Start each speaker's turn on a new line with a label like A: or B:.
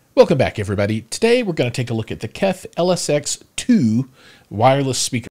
A: Welcome back, everybody. Today we're going to take a look at the KEF LSX 2 wireless speaker.